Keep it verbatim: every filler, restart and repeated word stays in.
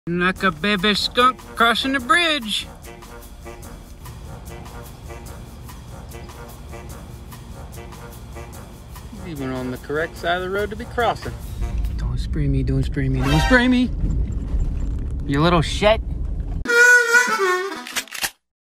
Like a baby skunk crossing the bridge. Even on the correct side of the road to be crossing. Don't spray me, don't spray me, don't spray me. You little shit.